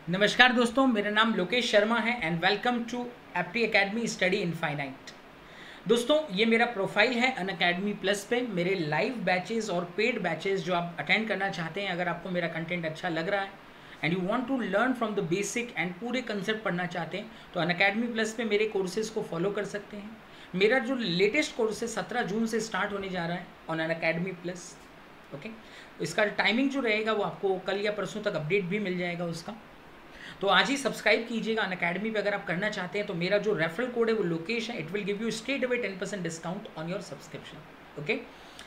नमस्कार दोस्तों, मेरा नाम लोकेश शर्मा है and welcome to Apti Academy Study Infinite. दोस्तों, ये मेरा प्रोफाइल है अनअकैडमी प्लस पे। मेरे लाइव बैचेस और पेड बैचेस जो आप अटेंड करना चाहते हैं, अगर आपको मेरा कंटेंट अच्छा लग रहा है and you want to learn from the basic and पूरे कंसेप्ट पढ़ना चाहते हैं तो अनअकैडमी प्लस पे मेरे कोर्सेज को फॉलो कर सकते हैं। मेरा जो लेटेस्ट कोर्स है 17 जून से स्टार्ट होने जा रहा है ऑन अनअकैडमी प्लस। ओके, इसका टाइमिंग जो रहेगा वो आपको कल या परसों तक अपडेट भी मिल जाएगा उसका। तो आज ही सब्सक्राइब कीजिएगा अनअकैडमी पे अगर आप करना चाहते हैं। तो मेरा जो रेफरल कोड है वो लोकेश है। It will give you straight away 10% discount on your subscription. Okay,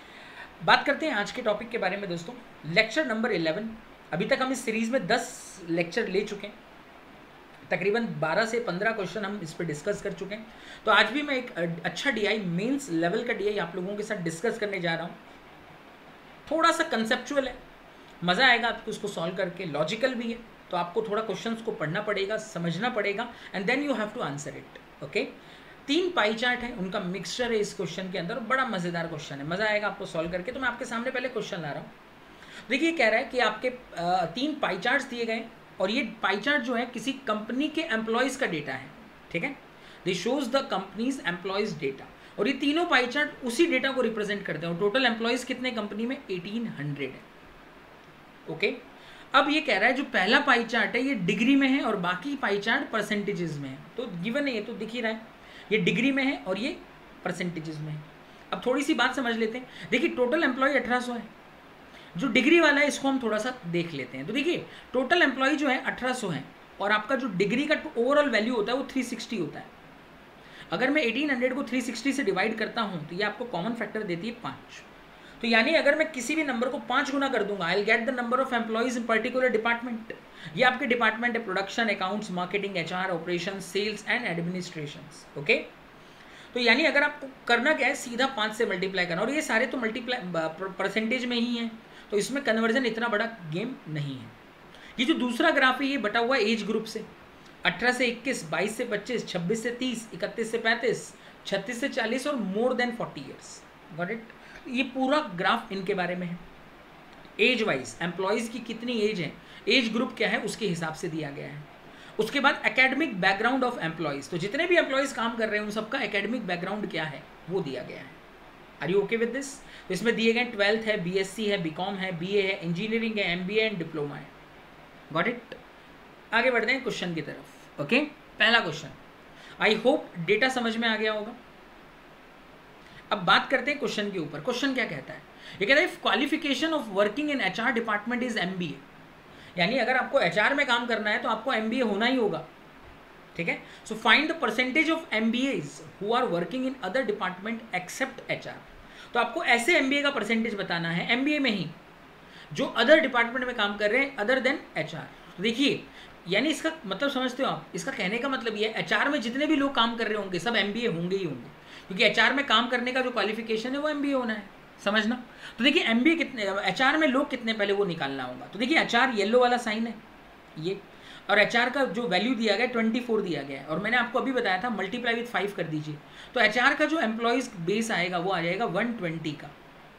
बात करते हैं आज के टॉपिक के बारे में दोस्तों। Lecture number 11। अभी तक हम इस सीरीज में 10 लेक्चर ले चुके हैं। तकरीबन 12 से 15 क्वेश्चन हम इस पर डिस्कस कर चुके हैं। तो आज भी मैं एक अच्छा DI मेंस लेवल का DI आप लोगों के साथ डिस्कस करने जा रहा हूँ। थोड़ा सा कंसेप्चुअल है, मज़ा आएगा आपको उसको सॉल्व करके। लॉजिकल भी है, तो आपको थोड़ा क्वेश्चंस को पढ़ना पड़ेगा, समझना पड़ेगा and then you have to answer it. Okay, 3 pie chart है, उनका मिक्सचर है इस क्वेश्चन के अंदर। बड़ा मज़ेदार क्वेश्चन है, मज़ा आएगा आपको सॉल्व करके। तो मैं आपके सामने पहले क्वेश्चन ला रहा हूँ। देखिए, कह रहा है कि आपके 3 पाई चार्ट्स दिए गए और ये पाई चार्ट जो है किसी कंपनी के एम्प्लॉयज़ का डेटा है। ठीक है, they shows the companies employees data, और ये तीनों पाई चार्ट उसी डेटा को रिप्रेजेंट करते हैं। और टोटल एम्प्लॉयज़ कितने कंपनी में? 1800 है। ओके, अब ये कह रहा है जो पहला पाई चार्ट है ये डिग्री में है और बाकी पाई चार्ट परसेंटेजेस में है। तो गिवन है, ये तो दिख ही रहा है, ये डिग्री में है और ये परसेंटेजेस में है। अब थोड़ी सी बात समझ लेते हैं। देखिए, टोटल एम्प्लॉय 1800 है। जो डिग्री वाला है इसको हम थोड़ा सा देख लेते हैं। तो देखिए, टोटल एम्प्लॉय जो है 1800 है और आपका जो डिग्री का ओवरऑल वैल्यू होता है वो 360 होता है। अगर मैं 1800 को 360 से डिवाइड करता हूँ तो ये आपको कॉमन फैक्टर देती है 5। तो यानी अगर मैं किसी भी नंबर को 5 गुना कर दूंगा, I will get the number of employees in particular department. ये आपके डिपार्टमेंट है production, accounts, marketing, HR, operation, sales and administration. Okay, तो यानी अगर आपको करना क्या है, सीधा 5 से मल्टीप्लाई करना। और ये सारे तो मल्टीप्लाई परसेंटेज में ही है, तो इसमें कन्वर्जन इतना बड़ा गेम नहीं है। ये जो दूसरा ग्राफ है ये बटा हुआ एज ग्रुप से, 18 से 21, 22 से 25, 26 से 30, 31 से 35, 36 से 40 और more than 40 years. Got it? ये पूरा ग्राफ इनके बारे में है। एज वाइज एम्प्लॉयज़ की कितनी एज है, एज ग्रुप क्या है, उसके हिसाब से दिया गया है। उसके बाद एकेडमिक बैकग्राउंड ऑफ एम्प्लॉयज़, तो जितने भी एम्प्लॉयज़ काम कर रहे हैं उन सबका एकेडमिक बैकग्राउंड क्या है वो दिया गया है। Are you okay with this? तो इसमें दिए गए 12th है, BSc है, BCom है, BA है, इंजीनियरिंग है, MBA एंड डिप्लोमा है। Got it? आगे बढ़ते हैं क्वेश्चन की तरफ। ओके, पहला क्वेश्चन, आई होप डेटा समझ में आ गया होगा। अब बात करते हैं क्वेश्चन के ऊपर। क्वेश्चन क्या कहता है? ये कहता है qualification of working in HR department is MBA। यानी अगर आपको HR में काम करना है तो आपको MBA होना ही होगा। ठीक है, so find the percentage of MBAs who are working in other department except HR। तो आपको ऐसे MBA का परसेंटेज बताना है MBA में ही जो अदर डिपार्टमेंट में काम कर रहे हैं अदर देन HR। तो देखिए, यानी इसका मतलब समझते हो आप? इसका कहने का मतलब ये है HR में जितने भी लोग काम कर रहे होंगे सब MBA होंगे ही होंगे, क्योंकि HR में काम करने का जो क्वालिफिकेशन है वो MBA होना है। समझना? तो देखिए, MBA कितने, HR में लोग कितने पहले वो निकालना होगा। तो देखिए, HR येलो वाला साइन है ये, और HR का जो वैल्यू दिया गया 24 दिया गया है, और मैंने आपको अभी बताया था मल्टीप्लाई विथ 5 कर दीजिए। तो HR का जो एम्प्लॉयज़ बेस आएगा वो आ जाएगा 120 का।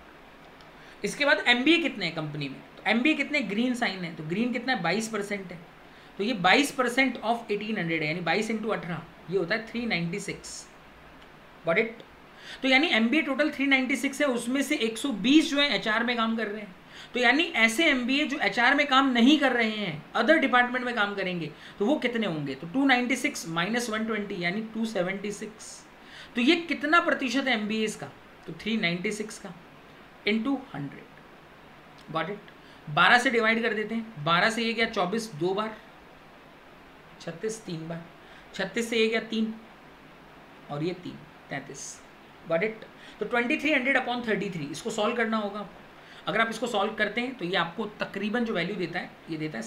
इसके बाद MBA कितने हैं कंपनी में? तो MBA कितने, ग्रीन साइन है, तो ग्रीन कितना है, 22% है। तो ये 22% ऑफ 1800 है, यानी 22 × 18 ये होता है 396। Got it? तो यानी MBA टोटल 396 है, उसमें से 120 जो है HR में काम कर रहे हैं। तो यानी ऐसे MBA जो HR में काम नहीं कर रहे हैं, अदर डिपार्टमेंट में काम करेंगे, तो वो कितने होंगे? तो 296 माइनस 120 यानी 276। तो ये कितना प्रतिशत है MBAs का? तो 396 का इंटू 100। Got it? 12 से डिवाइड कर देते हैं। 12 से ये गया 24 2 बार, 36 3 बार, 36 से ये गया 3 और ये 3 33। Got it? तो 2300 अपॉन 33 इसको सॉल्व करना होगा आपको। अगर आप इसको सॉल्व करते हैं तो ये आपको तकरीबन जो वैल्यू देता है ये देता है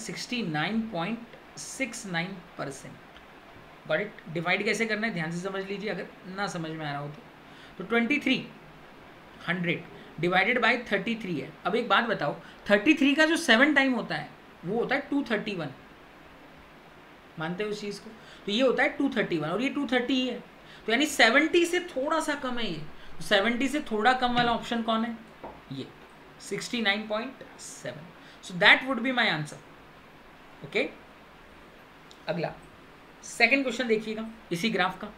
69.69%। Got it? डिवाइड कैसे करना है ध्यान से समझ लीजिए अगर ना समझ में आ रहा हो तो 2300 डिवाइडेड बाई 33 है। अब एक बात बताओ, 33 का जो 7 टाइम होता है वो होता है 231। मानते हो उस चीज़ को? तो ये होता है 231 और ये 230 ही है। तो यानी 70 से थोड़ा सा कम है ये। 70 से थोड़ा कम वाला ऑप्शन कौन है? ये 69.7। So that would be my answer. Okay, अगला सेकंड क्वेश्चन देखिएगा इसी ग्राफ का।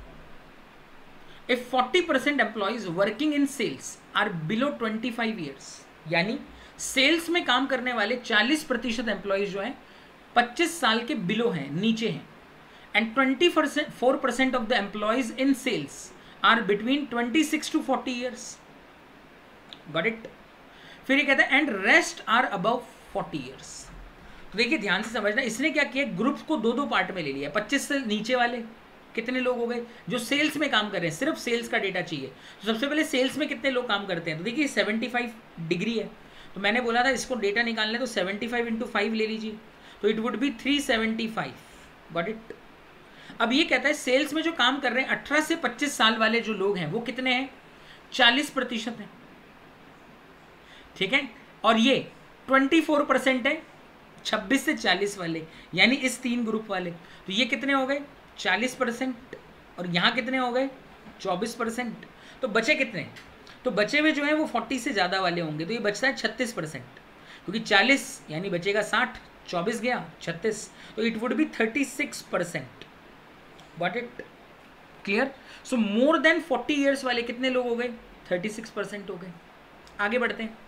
If 40% employees working in sales are below 25 years, यानी सेल्स में काम करने वाले 40% एम्प्लॉइज जो हैं 25 साल के बिलो हैं, नीचे हैं, and 24% of the employees in sales are between 26 to 40 years. Got it. फिर ये कहता है and rest are above 40 years. तो देखिए ध्यान से समझना, इसने क्या किया, ग्रुप्स को दो दो पार्ट में ले लिया। 25 से नीचे वाले कितने लोग हो गए जो सेल्स में काम कर रहे हैं, सिर्फ सेल्स का डेटा चाहिए। तो सबसे पहले सेल्स में कितने लोग काम करते हैं, तो देखिए 75 डिग्री है, तो मैंने बोला था इसको डेटा निकालना है तो 75 × 5 ले लीजिए, तो it would be 375। Got it. अब ये कहता है सेल्स में जो काम कर रहे हैं 18 से 25 साल वाले जो लोग हैं वो कितने हैं, 40% हैं, ठीक है। और ये 24% है 26 से 40 वाले, यानी इस 3 ग्रुप वाले। तो ये कितने हो गए 40%, और यहाँ कितने हो गए 24%। तो बचे कितने, तो बचे हुए जो हैं वो 40 से ज़्यादा वाले होंगे, तो ये बचता है 36%, क्योंकि 40 यानी बचेगा 60, 24 गया 36, तो it would be 36%। Got it, clear. So more than 40 years वाले कितने लोग हो गए, 36% हो गए। आगे बढ़ते हैं।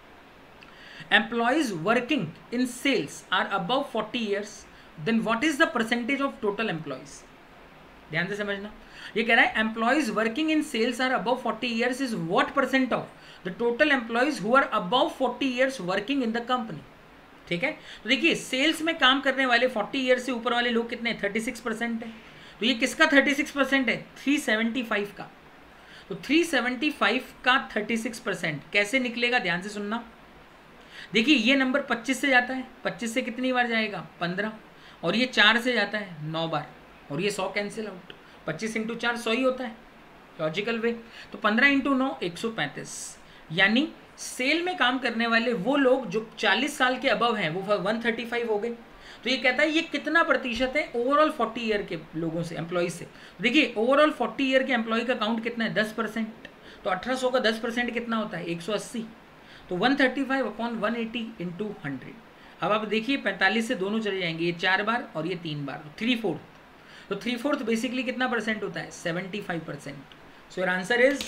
Employees working in sales are above 40 years, then what is the percentage of total employees. ध्यान से समझना, ये कह रहा है employees working in sales are above 40 years is what percent of the total employees who are above 40 years working in the company. ठीक है, तो देखिए सेल्स में काम करने वाले 40 ईयर से ऊपर वाले लोग कितने हैं, 36% है। तो ये किसका 36% है, 375 का। तो 375 का 36% कैसे निकलेगा, ध्यान से सुनना। देखिए ये नंबर 25 से जाता है, 25 से कितनी बार जाएगा, 15, और ये 4 से जाता है 9 बार, और ये 100 कैंसिल आउट। 25 × 4 100 ही होता है, लॉजिकल वे। तो 15 × 9 135, यानी सेल में काम करने वाले वो लोग जो 40 साल के अबव हैं वो 135 हो गए। तो ये कहता है ये कितना प्रतिशत है ओवरऑल 40 ईयर के लोगों से, एम्प्लॉय से। देखिए ओवरऑल 40 ईयर के एम्प्लॉय का काउंट कितना है, 10%। तो 1800 का 10% कितना होता है, 180। तो 135/180 × 100। अब आप देखिए 45 से दोनों चले जाएंगे, ये 4 बार और ये 3 बार, 3/4। तो 3/4 बेसिकली कितना परसेंट होता है, 75%। So your answer is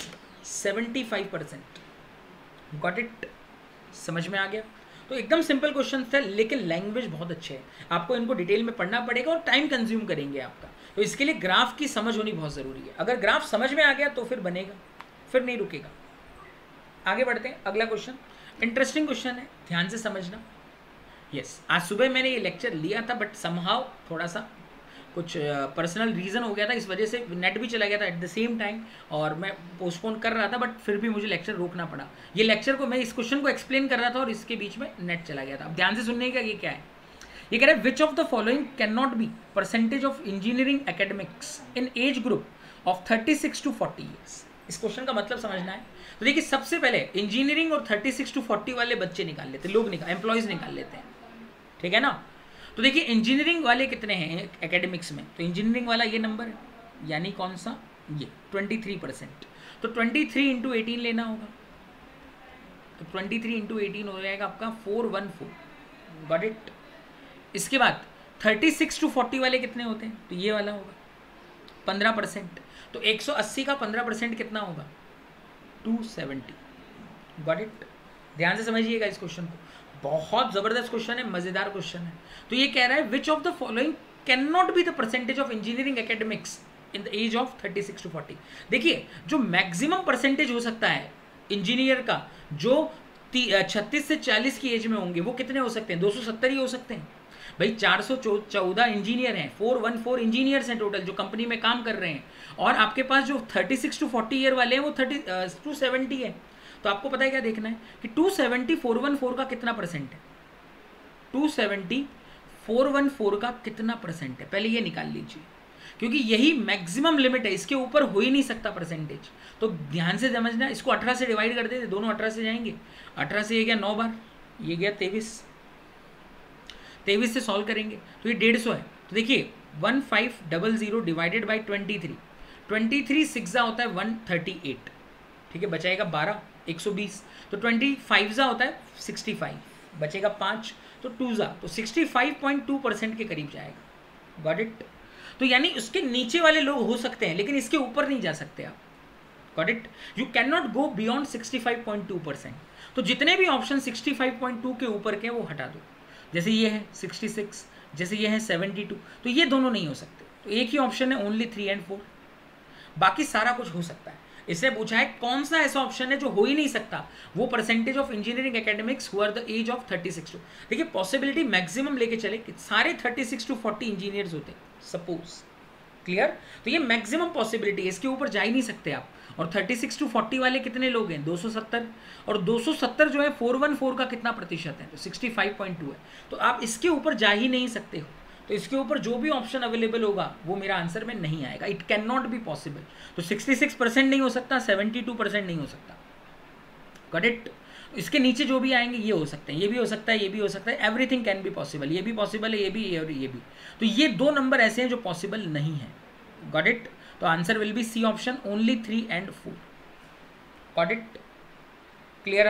75%। Got it, समझ में आ गया। तो एकदम सिंपल क्वेश्चन था, लेकिन लैंग्वेज बहुत अच्छे है, आपको इनको डिटेल में पढ़ना पड़ेगा और टाइम कंज्यूम करेंगे आपका। तो इसके लिए ग्राफ की समझ होनी बहुत ज़रूरी है। अगर ग्राफ समझ में आ गया तो फिर बनेगा, फिर नहीं रुकेगा। आगे बढ़ते हैं, अगला क्वेश्चन इंटरेस्टिंग क्वेश्चन है, ध्यान से समझना। यस, आज सुबह मैंने ये लेक्चर लिया था, बट समहाउ थोड़ा सा कुछ पर्सनल रीज़न हो गया था, इस वजह से नेट भी चला गया था एट द सेम टाइम, और मैं पोस्टपोन कर रहा था, बट फिर भी मुझे लेक्चर रोकना पड़ा। ये लेक्चर को मैं इस क्वेश्चन को एक्सप्लेन कर रहा था और इसके बीच में नेट चला गया था। अब ध्यान से सुनने का, ये क्या है, ये कह रहा है which of the following can not be percentage of engineering academics in age group of 36 to 40 years. इस क्वेश्चन का मतलब समझना है। तो देखिए सबसे पहले इंजीनियरिंग और 36 to 40 वाले बच्चे निकाल लेते, लोग एम्प्लॉयज़ निकाल लेते हैं, ठीक है ना। तो देखिए इंजीनियरिंग वाले कितने हैं एकेडमिक्स में, तो इंजीनियरिंग वाला ये नंबर है, यानी कौन सा, ये 23%। तो 23 × 18 लेना होगा, तो 23 × 18 हो जाएगा आपका 414। Got it. इसके बाद 36 to 40 वाले कितने होते हैं, तो ये वाला होगा 15%। तो 180 का 15% कितना होगा, 270। गॉट इट, ध्यान से समझिएगा इस क्वेश्चन को, बहुत ज़बरदस्त क्वेश्चन है, मज़ेदार क्वेश्चन है। तो ये कह रहा है which of the following can not be the percentage of engineering academics in the age of 36 to 40। देखिए जो मैक्सिमम परसेंटेज हो सकता है इंजीनियर का, जो 36 से 40 की एज में होंगे, वो कितने हो सकते हैं, 270 ही हो सकते हैं भाई। 414 इंजीनियर हैं, 414 इंजीनियर्स हैं टोटल जो कंपनी में काम कर रहे हैं, और आपके पास जो 36 to 40 ईयर वाले हैं वो 270 है। तो आपको पता है क्या देखना है कि 270 414 का कितना परसेंट है, 270 414 का कितना परसेंट है, पहले ये निकाल लीजिए, क्योंकि यही मैक्सिमम लिमिट है, इसके ऊपर हो ही नहीं सकता परसेंटेज। तो ध्यान से समझना, इसको 18 से डिवाइड कर देते, दोनों 18 से जाएंगे, 18 से ये गया 9 बार, ये गया 23 से सॉल्व करेंगे तो ये 150 है। तो देखिए 1500 डिवाइडेड बाई 23 6 होता है 138, ठीक है, बचाएगा 12, 120। तो 25 होता है 65, बचेगा 5, तो 2 तो 65.2% के करीब जाएगा। Got it? तो यानी उसके नीचे वाले लोग हो सकते हैं लेकिन इसके ऊपर नहीं जा सकते आप। Got it? You can not go beyond 65.2%। तो जितने भी ऑप्शन 65.2 के ऊपर के वो हटा दो। जैसे ये है 66, जैसे ये है 72, तो ये दोनों नहीं हो सकते। तो एक ही ऑप्शन है ओनली 3 और 4, बाकी सारा कुछ हो सकता है। इससे पूछा है कौन सा ऐसा ऑप्शन है जो हो ही नहीं सकता, वो percentage of engineering academics who are the age of 36 to. देखिए पॉसिबिलिटी मैक्सिमम लेके चले कि सारे 36 to 40 इंजीनियर्स होते सपोज, क्लियर? तो ये मैक्सिमम पॉसिबिलिटी है, इसके ऊपर जा ही नहीं सकते आप। और 36 to 40 वाले कितने लोग हैं? 270, और 270 जो है 414 का कितना प्रतिशत है? तो 65.2 है। तो आप इसके ऊपर जा ही नहीं सकते हो। तो इसके ऊपर जो भी ऑप्शन अवेलेबल होगा वो मेरा आंसर में नहीं आएगा। It can not be possible. तो 66% नहीं हो सकता, 72% नहीं हो सकता। Got it? इसके नीचे जो भी आएंगे ये हो सकते हैं, ये भी हो सकता है, ये भी हो सकता है। Everything can be possible. ये भी पॉसिबल है, ये भी और ये भी। तो ये दो नंबर ऐसे हैं जो पॉसिबल नहीं है। Got it? तो answer will be C option, only 3 and 4। Got it? Clear?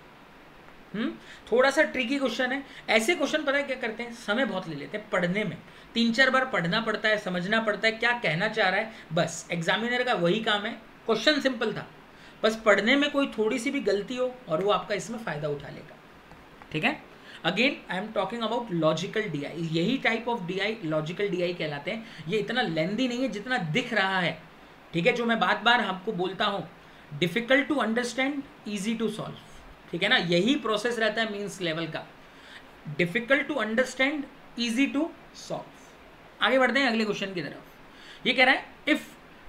थोड़ा सा ट्रिकी क्वेश्चन है। ऐसे क्वेश्चन पता है क्या करते हैं, समय बहुत ले लेते हैं पढ़ने में। 3-4 बार पढ़ना पड़ता है, समझना पड़ता है क्या कहना चाह रहा है। बस एग्जामिनर का वही काम है। क्वेश्चन सिंपल था, बस पढ़ने में कोई थोड़ी सी भी गलती हो और वो आपका इसमें फ़ायदा उठा लेगा। ठीक है? Again I am talking about logical DI। यही type of DI logical DI कहलाते हैं। ये इतना लेंदी नहीं है जितना दिख रहा है। ठीक है? जो मैं बार बार आपको बोलता हूँ, difficult to understand, easy to solve. ठीक है ना? यही प्रोसेस रहता है मीन्स लेवल का, difficult to understand, easy to solve. आगे बढ़ते हैं अगले क्वेश्चन की तरफ। ये कह रहा है if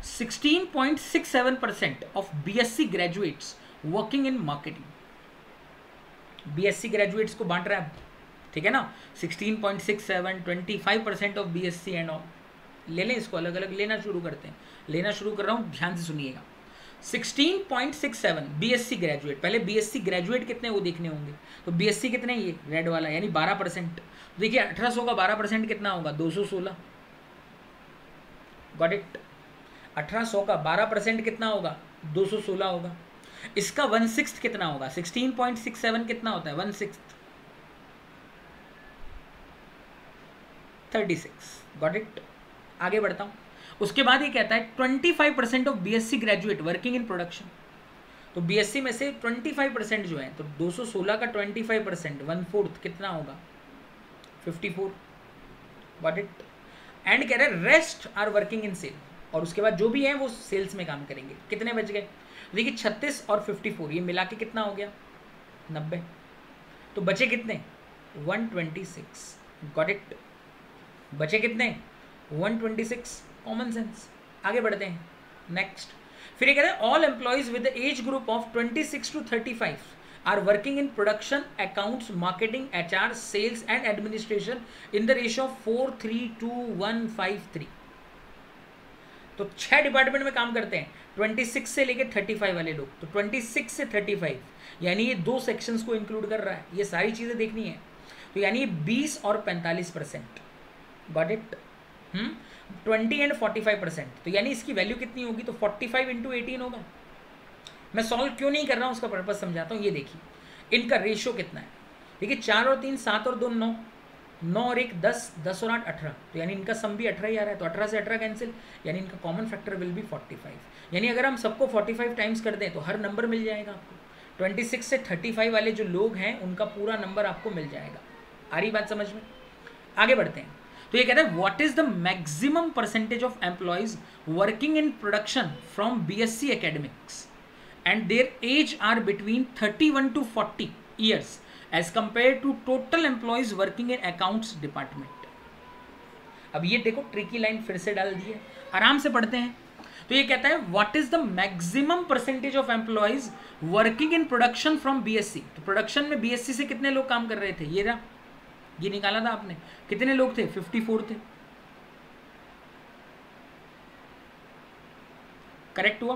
16.67% of BSc graduates working in marketing. BSc graduates को बांट रहा है, ठीक है ना? 16.67, 25% ऑफ BSc एंड ऑल। ले लें इसको, अलग अलग लेना शुरू करते हैं। लेना शुरू कर रहा हूँ, ध्यान से सुनिएगा। 16.67 BSc ग्रेजुएट। पहले BSc ग्रेजुएट कितने वो देखने होंगे। तो BSc कितने, ये रेड वाला, यानी 12%। देखिए 1800 का 12% कितना होगा? 216। Got it? 1800 का 12% कितना होगा? 216 होगा। इसका 1/6 कितना होगा? 16.67 कितना होता है? 1/6, 36। Got it? आगे बढ़ता हूँ। उसके बाद ये कहता है 25% of BSc graduate working in production. तो BSc में से 25% जो है, तो 216 का 25%, 1/4 कितना होगा? 54। Got it? एंड कह रहे हैं rest are working in sale. और उसके बाद जो भी है वो सेल्स में काम करेंगे। कितने बच गए? देखिए 36 और 54 ये मिला के कितना हो गया? 90। तो बचे कितने? 126। Got it? बचे कितने? 126। Common sense. आगे बढ़ते हैं नेक्स्ट। फिर ये कहते हैं all employees with the age group of 26 to 35 are working in production, accounts, marketing, HR, sales and administration in the ratio of 4:3:2:1:5:3। तो 6 डिपार्टमेंट में काम करते हैं, 26 से लेकर 35 वाले लोग। तो 26 से 35 यानी ये 2 सेक्शंस को इंक्लूड कर रहा है। ये सारी चीज़ें देखनी है। तो यानी ये 20 और 45%। Got it? 20 and 45%। तो यानी इसकी वैल्यू कितनी होगी? तो 45 × 18 होगा। मैं सॉल्व क्यों नहीं कर रहा हूँ उसका पर्पस समझाता हूँ। ये देखिए इनका रेशियो कितना है। देखिए 4 और 3 7 और 2 9, 9 और 1 10, 10 और 8 18। तो यानी इनका सम भी 18 ही आ रहा है। तो 18 से 18 कैंसिल, यानी इनका कॉमन फैक्टर विल बी 45। यानी अगर हम सबको 45 टाइम्स कर दें तो हर नंबर मिल जाएगा आपको। 26 से 35 वाले जो लोग हैं उनका पूरा नंबर आपको मिल जाएगा। आ रही बात समझ में? आगे बढ़ते हैं। तो ये कहते हैं what is the maximum percentage of employees working in production from BSc academics and their age are between 31 to 40 years age compare to total employees working in accounts department. अब ये देखो ट्रिकी लाइन फिर से डाल दी है, आराम से पढ़ते हैं। तो ये कहता है what is the maximum percentage of employees working in production from BSc। तो प्रोडक्शन में BSc से कितने लोग काम कर रहे थे? ये रहा, ये निकाला था आपने। कितने लोग थे? 54 थे। करेक्ट हुआ?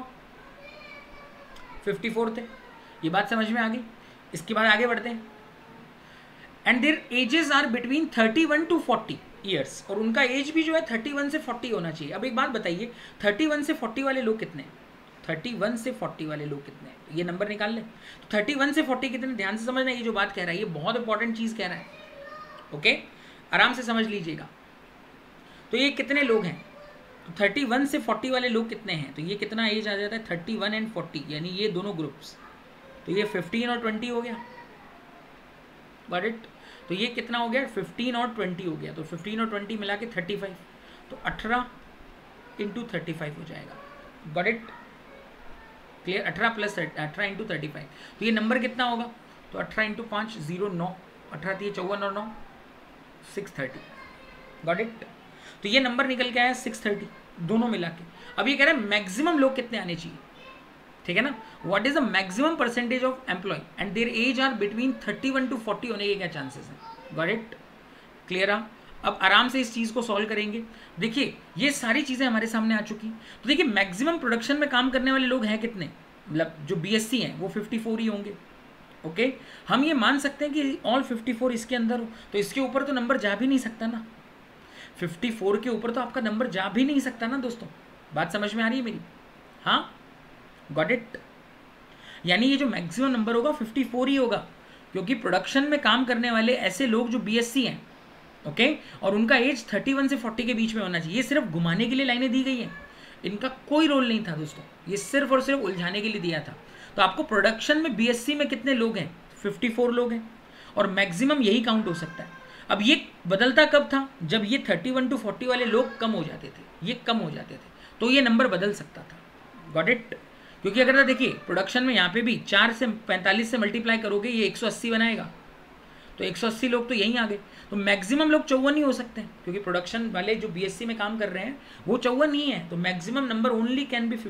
54 थे। ये बात समझ में आ गई? इसके बाद आगे बढ़ते हैं। And their ages are between 31 to 40 years. और उनका एज भी जो है 31 से 40 होना चाहिए। अब एक बात बताइए, 31 से 40 वाले लोग कितने हैं? 31 से 40 वाले लोग कितने हैं? ये नंबर निकाल ले। तो 31 से 40 कितने? ध्यान से समझना, ये जो बात कह रहा है ये बहुत इंपॉर्टेंट चीज़ कह रहा है। ओके, आराम से समझ लीजिएगा। तो ये कितने लोग हैं, तो 31 से 40 वाले लोग कितने हैं, तो ये कितना एज आ जाता है 31 एंड 40, यानी ये दोनों ग्रुप्स, तो ये 15 और 20 हो गया, गॉट इट। तो ये कितना हो गया 15 और 20 हो गया, तो 15 और 20 मिला के 35, तो 18 इंटू 35 हो जाएगा, got it, clear. 18 plus 18 into 35, तो ये नंबर कितना होगा, तो 18 इंटू 5 0 9, 18 थी 54 और 9 630, गॉट इट। तो ये नंबर निकल के आया 630 दोनों मिला के। अब ये कह रहा है मैक्सिमम लोग कितने आने चाहिए, ठीक है ना, what is the maximum percentage of employee and their age are between 31 to 40 होने के क्या चांसेस हैं, गॉट इट, क्लियर। अब आराम से इस चीज़ को सॉल्व करेंगे। देखिए ये सारी चीज़ें हमारे सामने आ चुकी, तो देखिए मैक्सिमम प्रोडक्शन में काम करने वाले लोग हैं कितने, मतलब जो बीएससी हैं वो 54 ही होंगे, ओके। हम ये मान सकते हैं कि ऑल 54 इसके अंदर हो, तो इसके ऊपर तो नंबर जा भी नहीं सकता ना, 54 के ऊपर तो आपका नंबर जा भी नहीं सकता ना दोस्तों, बात समझ में आ रही है मेरी, हाँ, गॉट इट। यानी ये जो मैक्सिमम नंबर होगा 54 ही होगा, क्योंकि प्रोडक्शन में काम करने वाले ऐसे लोग जो बीएससी हैं, ओके, और उनका एज 31 से 40 के बीच में होना चाहिए। ये सिर्फ घुमाने के लिए लाइनें दी गई हैं, इनका कोई रोल नहीं था दोस्तों, ये सिर्फ और सिर्फ उलझाने के लिए दिया था। तो आपको प्रोडक्शन में बीएससी में कितने लोग हैं, 54 लोग हैं, और मैक्सिमम यही काउंट हो सकता है। अब ये बदलता कब था, जब ये 31 टू 40 वाले लोग कम हो जाते थे, ये कम हो जाते थे, तो ये नंबर बदल सकता था, गॉट इट। क्योंकि अगर देखिए प्रोडक्शन में यहाँ पे भी 4 से 45 से मल्टीप्लाई करोगे ये 180 बनाएगा, तो 180 लोग तो यहीं आ गए, तो मैक्सिमम लोग 54 ही हो सकते हैं, क्योंकि प्रोडक्शन वाले जो बीएससी में काम कर रहे हैं वो 54 ही है, तो maximum number only can be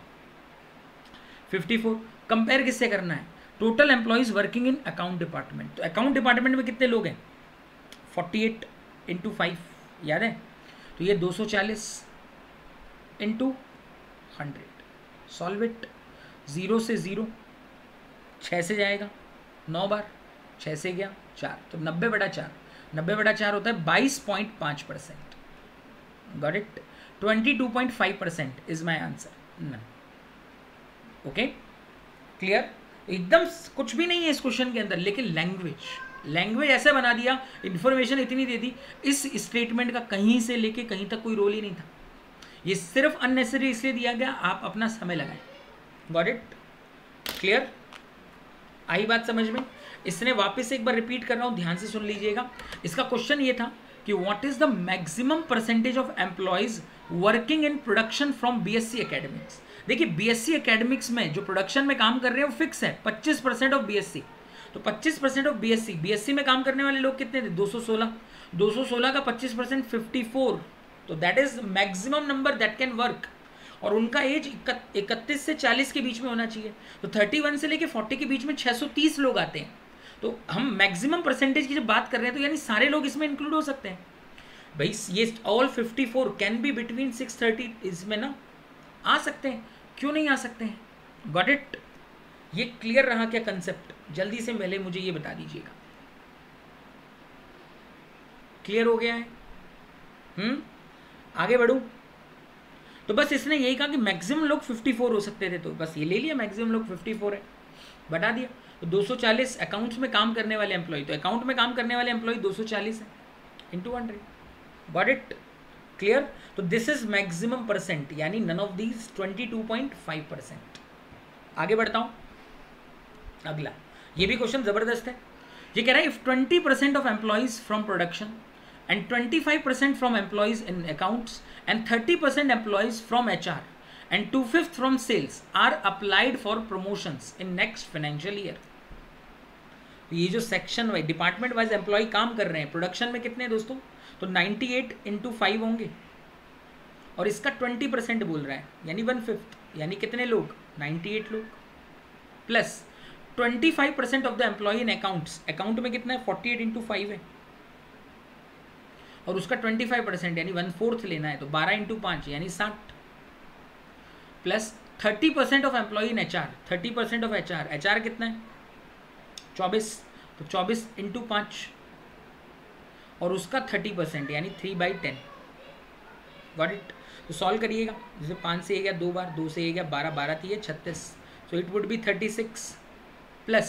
54। Compare किससे करना है, total employees working in account department, तो अकाउंट डिपार्टमेंट में कितने लोग हैं 48 इंटू 5 याद है, तो ये 240 इंटू 100, सॉल्व इट, 0 से 0 6 से जाएगा 9 बार, 6 से गया 4, तो 90/4, 90/4 होता है 22.5%, got it. 22.5% is my answer, okay, clear. एकदम कुछ भी नहीं है इस क्वेश्चन के अंदर, लेकिन लैंग्वेज ऐसा बना दिया, इन्फॉर्मेशन इतनी दे दी, इस स्टेटमेंट का कहीं से लेके कहीं तक कोई रोल ही नहीं था, ये सिर्फ अननेसेसरी इसलिए दिया गया, आप अपना समय लगाएं, गॉट इट, क्लियर, आई बात समझ में। इसने वापस एक बार रिपीट कर रहा हूँ, ध्यान से सुन लीजिएगा। इसका क्वेश्चन ये था कि what is the maximum percentage of employees working in production from BSc academics. देखिए बीएससी एकेडमिक्स में जो प्रोडक्शन में काम कर रहे हैं वो फिक्स है 25% ऑफ बीएससी, तो 25% ऑफ बीएससी में काम करने वाले लोग कितने थे 216 का 25% 54, तो that is maximum number that can work, और उनका एज 31 से 40 के बीच में होना चाहिए, तो 31 से लेके 40 के बीच में 630 लोग आते हैं। तो हम मैक्सिमम परसेंटेज की जब बात कर रहे हैं तो यानी सारे लोग इसमें इंक्लूड हो सकते हैं भाई, ये ऑल 54 कैन बी बिटवीन 630 इसमें ना आ सकते हैं, क्यों नहीं आ सकते हैं, गॉट इट। ये क्लियर रहा क्या कंसेप्ट, जल्दी से पहले मुझे ये बता दीजिएगा, क्लियर हो गया है, आगे बढ़ूं। तो बस इसने यही कहा कि मैक्सिमम लोग 54 हो सकते थे, तो बस ये ले लिया मैक्सिमम लोग 54 है, बता दिया। तो 240 अकाउंट्स में काम करने वाले एम्प्लॉय, तो अकाउंट में काम करने वाले एम्प्लॉय 240 है इंटू 100, गॉट इट, क्लियर। तो दिस इज मैक्सिमम परसेंट, यानी नन ऑफ दीज 22.5%। आगे बढ़ता हूं, अगला, ये भी क्वेश्चन जबरदस्त है। ये कह रहा है if 20% of employees from production and 25% from employees in accounts and 30% employees from HR and 2/5 from sales are applied for promotions in next financial year। तो ये जो section wise department wise employ काम कर रहे हैं प्रोडक्शन में कितने दोस्तों, तो 98 इंटू 5 होंगे, और इसका 20% बोल रहा है यानी 1/5, यानी कितने लोग 98 लोग, plus 25% of the employ in accounts, account में कितना है 48 इंटू 5 है, और उसका 25% यानी 1/4 लेना है, तो 12 इंटू 5 यानी 60, plus 30% of employ in HR, 30% ऑफ HR कितना है 24, तो 24 इंटू 5 और उसका 30% यानी 3/10, गॉट इट। तो सॉल्व करिएगा, जैसे 5 से ये गया 2 बार, 2 से ये गया 12, 12 थी 36, so it would be 36 plus,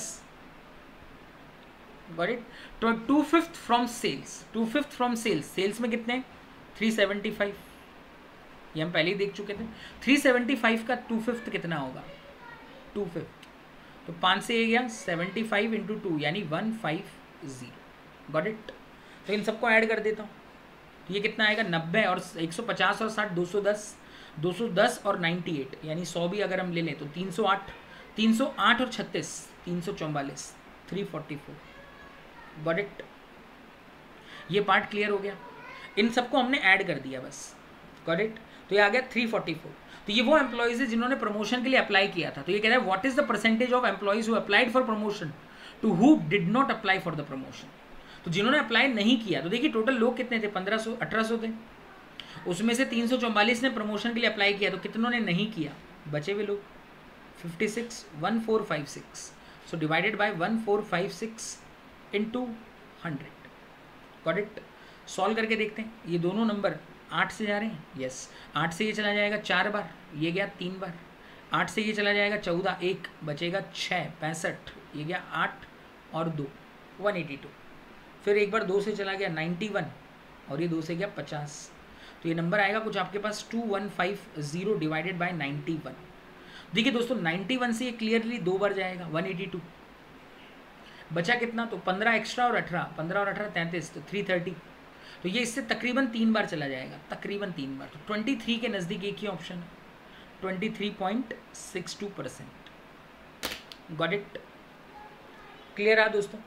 got it, तो 2/5 from sales, 2/5 from sales, sales में कितने 375, ये हम पहले ही देख चुके थे। 375 का 2/5 कितना होगा? 2/5, तो 5 से ये गया 75 इंटू 2 यानी 150। Got it. तो इन सबको ऐड कर देता हूँ, तो ये कितना आएगा? 90 और 150 और 60 210, 210 और 98 यानी 100 भी अगर हम ले लें तो 308, 308 और 36 344, 344। Got it. ये पार्ट क्लियर हो गया। इन सबको हमने ऐड कर दिया बस। Got it. तो ये आ गया 344। तो ये वो एम्प्लॉयज़ है जिन्होंने प्रमोशन के लिए अप्लाई किया था। तो ये कह रहा है what is the percentage of employees who applied for promotion to who did not apply for the promotion. तो जिन्होंने अप्लाई नहीं किया, तो देखिए टोटल लोग कितने थे? 1500 1800 थे। उसमें से 344 ने प्रमोशन के लिए अप्लाई किया, तो कितनों ने नहीं किया? बचे हुए लोग 56, 1456। So divided by 1456 into 100। Got it. Solve करके देखते हैं। ये दोनों नंबर 8 से जा रहे हैं। यस, 8 से ये चला जाएगा 4 बार, ये गया 3 बार। 8 से ये चला जाएगा 14, 1 बचेगा 6, 65, ये गया 8 और 2 182। फिर एक बार 2 से चला गया 91 और ये 2 से गया 50। तो ये नंबर आएगा कुछ आपके पास 2150 डिवाइडेड बाय 91। देखिए दोस्तों 91 से ये क्लियरली 2 बार जाएगा 182। बचा कितना? तो 15 एक्स्ट्रा और 18, 15 और 18 33, तो 330। तो ये इससे तकरीबन 3 बार चला जाएगा, तकरीबन 3 बार। तो 23 के नज़दीक एक ही ऑप्शन है, 23.62%। Got it. क्लियर है दोस्तों?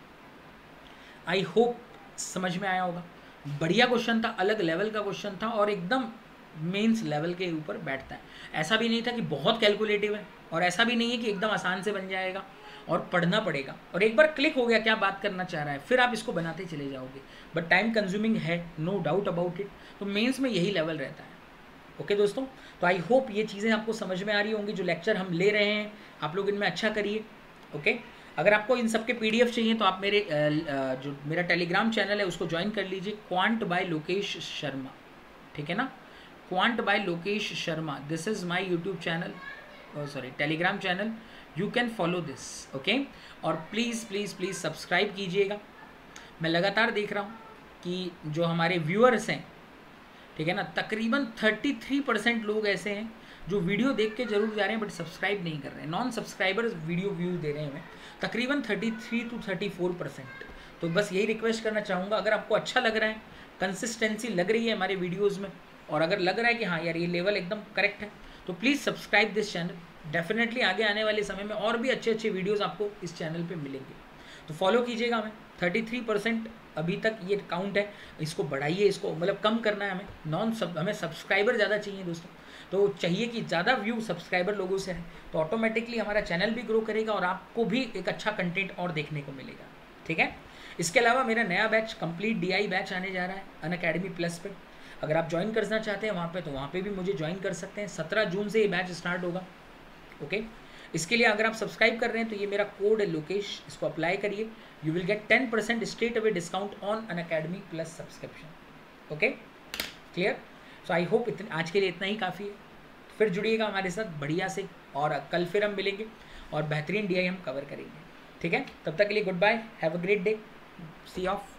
आई होप समझ में आया होगा। बढ़िया क्वेश्चन था, अलग लेवल का क्वेश्चन था और एकदम मेंस लेवल के ऊपर बैठता है। ऐसा भी नहीं था कि बहुत कैलकुलेटिव है और ऐसा भी नहीं है कि एकदम आसान से बन जाएगा और पढ़ना पड़ेगा। और एक बार क्लिक हो गया क्या बात करना चाह रहा है, फिर आप इसको बनाते चले जाओगे। बट टाइम कंज्यूमिंग है, नो डाउट अबाउट इट। तो मेंस में यही लेवल रहता है। ओके दोस्तों, तो आई होप ये चीज़ें आपको समझ में आ रही होंगी। जो लेक्चर हम ले रहे हैं आप लोग इनमें अच्छा करिए। ओके, अगर आपको इन सब के PDF चाहिए तो आप मेरे जो मेरा टेलीग्राम चैनल है उसको ज्वाइन कर लीजिए, क्वांट बाय लोकेश शर्मा। ठीक है ना, quant by Lokesh Sharma. This is my YouTube channel, sorry Telegram channel. You can follow this. Okay, और प्लीज़ प्लीज़ प्लीज़ सब्सक्राइब कीजिएगा। मैं लगातार देख रहा हूँ कि जो हमारे व्यूअर्स हैं, ठीक है ना, तकरीबन 33% लोग ऐसे हैं जो वीडियो देख के जरूर जा रहे हैं बट सब्सक्राइब नहीं कर रहे हैं। नॉन सब्सक्राइबर्स वीडियो व्यू दे रहे हैं हमें, तकरीबन 33 to 34%। तो बस यही रिक्वेस्ट करना चाहूँगा, अगर आपको अच्छा लग रहा है, कंसिस्टेंसी लग रही है हमारे वीडियोज़ में, और अगर लग रहा है कि हाँ यार ये लेवल एकदम करेक्ट है, तो please subscribe this channel. Definitely आगे आने वाले समय में और भी अच्छे अच्छे वीडियोज़ आपको इस चैनल पर मिलेंगे, तो फॉलो कीजिएगा हमें। 33% अभी तक ये काउंट है, इसको बढ़ाइए, इसको मतलब कम करना है हमें। हमें सब्सक्राइबर ज़्यादा चाहिए दोस्तों, तो चाहिए कि ज़्यादा व्यू सब्सक्राइबर लोगों से है, तो ऑटोमेटिकली हमारा चैनल भी ग्रो करेगा और आपको भी एक अच्छा कंटेंट और देखने को मिलेगा। ठीक है, इसके अलावा मेरा नया बैच कंप्लीट DI बैच आने जा रहा है अनअकैडमी प्लस पे। अगर आप ज्वाइन करना चाहते हैं वहाँ पे, तो वहाँ पे भी मुझे ज्वाइन कर सकते हैं। 17 जून से ये बैच स्टार्ट होगा। ओके, इसके लिए अगर आप सब्सक्राइब कर रहे हैं तो ये मेरा कोड है लोकेश, इसको अप्लाई करिए। You will get 10% straight away discount on Unacademy plus subscription. Okay, clear? So I hope आज के लिए इतना ही काफ़ी है। फिर जुड़िएगा हमारे साथ बढ़िया से, और कल फिर हम मिलेंगे और बेहतरीन DI हम कवर करेंगे। ठीक है, तब तक के लिए good bye, have a great day, see of.